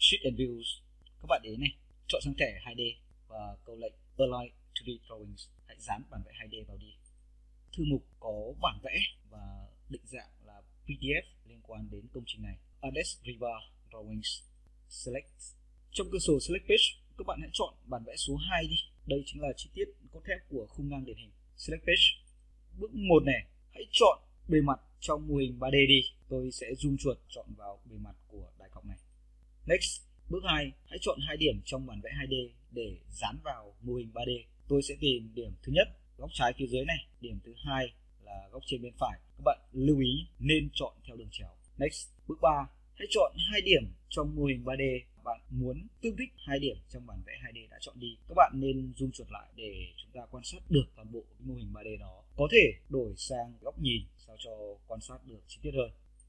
Sheet and Views. Các bạn đến này, chọn sang thẻ 2D và câu lệnh Align 3D Drawings. Hãy dán bản vẽ 2D vào đi. Thư mục có bản vẽ và định dạng là PDF liên quan đến công trình này. Ades Riva Drawings. Select. Trong cửa sổ Select Page, các bạn hãy chọn bản vẽ số 2 đi. Đây chính là chi tiết cốt thép của khung ngang điển hình. Select Page. Bước 1 này, hãy chọn bề mặt trong mô hình 3D đi. Tôi sẽ zoom chuột chọn vào bề mặt của đài cọc này. Next. Bước 2, hãy chọn 2 điểm trong bản vẽ 2D để dán vào mô hình 3D. Tôi sẽ tìm điểm thứ nhất, góc trái phía dưới này. Điểm thứ hai là góc trên bên phải. Các bạn lưu ý nên chọn theo đường chéo. Next. Bước 3, hãy chọn 2 điểm trong mô hình 3D. Bạn muốn tương thích 2 điểm trong bản vẽ 2D đã chọn đi. Các bạn nên zoom chuột lại để chúng ta quan sát được toàn bộ mô hình 3D đó. Có thể đổi sang góc nhìn sao cho quan sát được chi tiết hơn.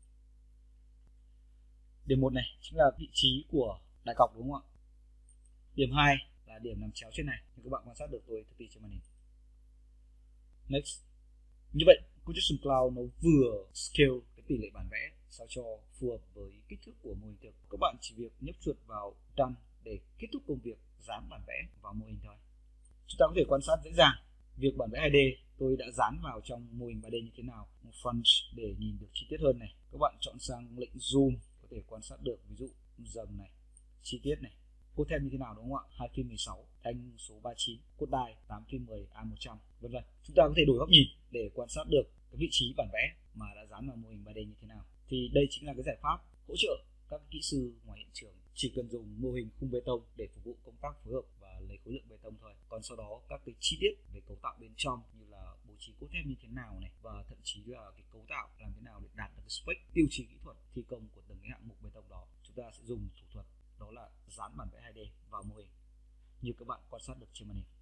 Điểm 1 này chính là vị trí của đài cọc, đúng không ạ? Điểm 2 là điểm nằm chéo trên này, như các bạn quan sát được tôi thực hiện trên màn hình. Next. Như vậy, Projection Cloud nó vừa scale cái tỷ lệ bản vẽ sao cho phù hợp với kích thước của mô hình thực. Các bạn chỉ việc nhấp chuột vào Done để kết thúc công việc dán bản vẽ vào mô hình thôi. Chúng ta có thể quan sát dễ dàng việc bản vẽ 2D tôi đã dán vào trong mô hình 3D như thế nào. Front để nhìn được chi tiết hơn này. Các bạn chọn sang lệnh zoom có thể quan sát được, ví dụ dầm này, chi tiết này, cốt thép như thế nào, đúng không ạ? 2 phim 16, thanh số 39, cốt đai 8 phim 10 A100, vân vân. Chúng ta có thể đổi góc nhìn để quan sát được cái vị trí bản vẽ mà đã dán vào mô hình 3D như thế nào. Thì đây chính là cái giải pháp hỗ trợ các kỹ sư ngoài hiện trường chỉ cần dùng mô hình khung bê tông để phục vụ công tác phối hợp và lấy khối lượng bê tông thôi. Còn sau đó các cái chi tiết về cấu tạo bên trong như là bố trí cốt thép như thế nào này, và thậm chí là cái cấu tạo làm thế nào để đạt được cái spec tiêu chí kỹ thuật thi công của từng cái hạng mục bê tông đó, chúng ta sẽ dùng thủ thuật đó là dán bản vẽ 2D vào mô hình như các bạn quan sát được trên màn hình.